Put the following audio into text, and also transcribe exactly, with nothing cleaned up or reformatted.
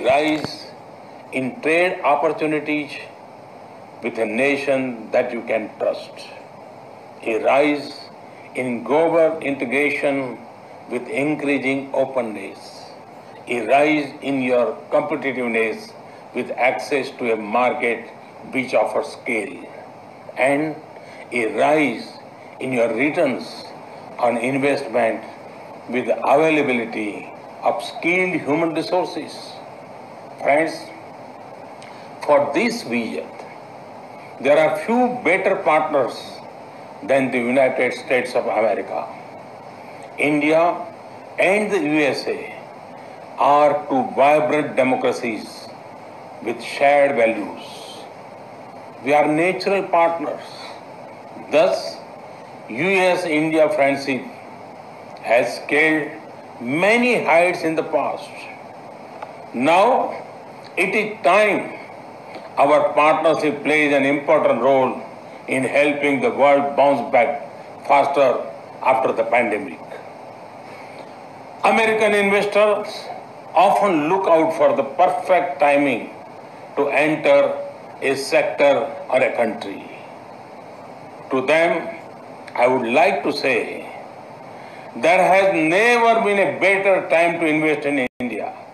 rise in trade opportunities with a nation that you can trust, a rise in global integration with increasing openness, a rise in your competitiveness with access to a market which offers scale, and a rise in your returns on investment with the availability of skilled human resources. Friends, for this vision, there are few better partners than the United States of America. India and the U S A are two vibrant democracies with shared values. We are natural partners. Thus, U S India friendship has scaled many heights in the past. Now, it is time our partnership plays an important role in helping the world bounce back faster after the pandemic. American investors often look out for the perfect timing to enter a sector or a country. To them, I would like to say, there has never been a better time to invest in India.